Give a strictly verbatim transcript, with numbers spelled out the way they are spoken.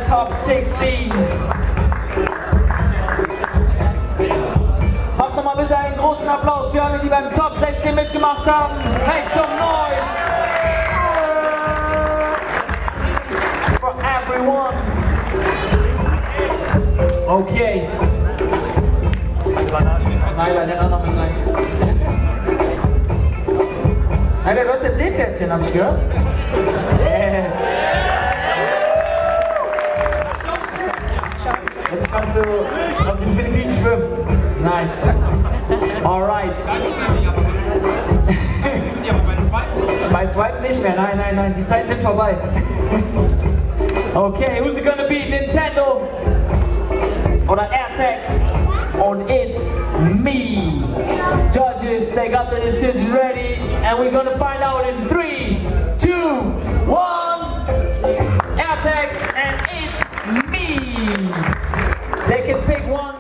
Top sechzehn. Macht nochmal bitte einen großen Applaus für alle, die beim Top sechzehn mitgemacht haben. Make some noise for everyone. Okay. Nein, der hat noch mit rein. Nein, du hast jetzt Seepferdchen, hab ich gehört. Yes. Jetzt kannst du auf den Philippinen schwimmen. Nice. Alright. Bei Swipe nicht mehr, nein, nein, nein, die Zeit sind vorbei. Okay, who's it gonna be? Nintendo oder Airtex und It's Me. Judges, they got the decision ready and we're gonna find out in three, two, one.